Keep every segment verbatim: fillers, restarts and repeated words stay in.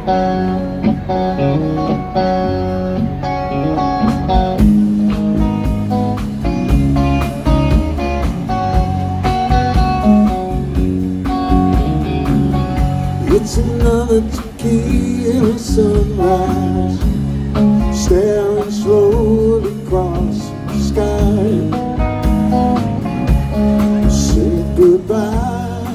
It's another tequila sunrise, staring slowly across the sky. Say goodbye.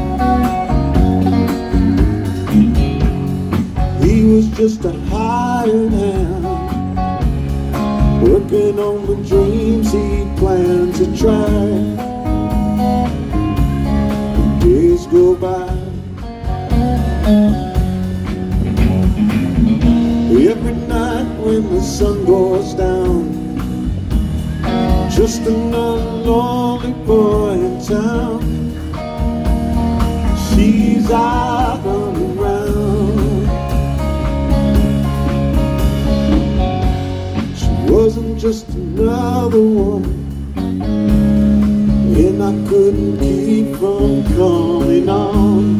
He was just a hired hand, working on the dreams he planned to try. Days go by. Every night when the sun goes down, just another lonely boy in town. She's out on the round. She wasn't just another woman, and I couldn't keep from coming on.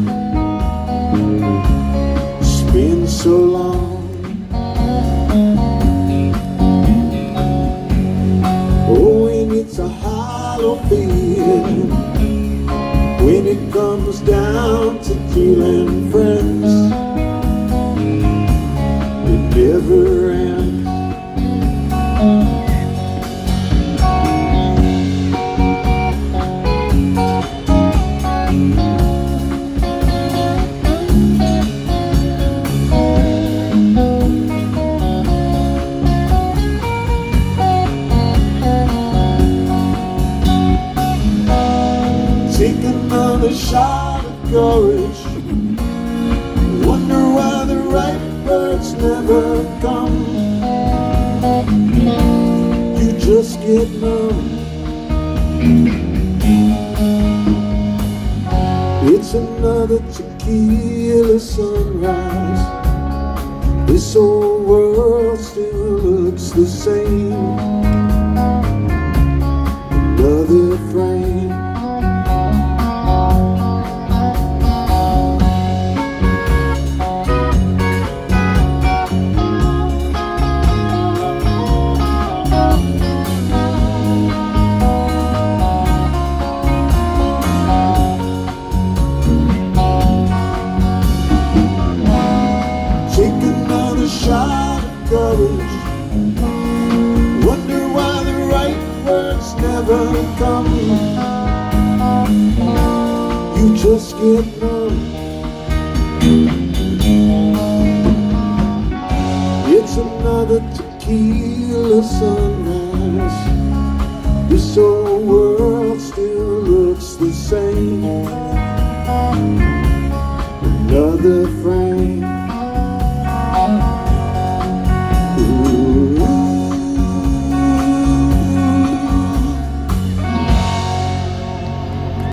It's been so long. Oh, and it's a hollow feeling when it comes down to feeling friends. It never ends. Take another shot of courage. Wonder why the right words never come. You just get numb. It's another tequila sunrise. This old world still looks the same. Another frame. Shot of courage. Wonder why the right words never come. You just get numb. It's another tequila sunrise. This old world still looks the same. Another